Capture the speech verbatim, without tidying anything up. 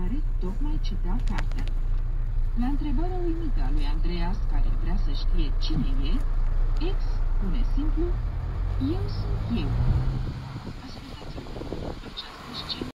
care tocmai citea cartea. La întrebarea uimită a lui Andreas, care vrea să știe cine e, X spune simplu: eu sunt eu. Ascultați-vă, această scenă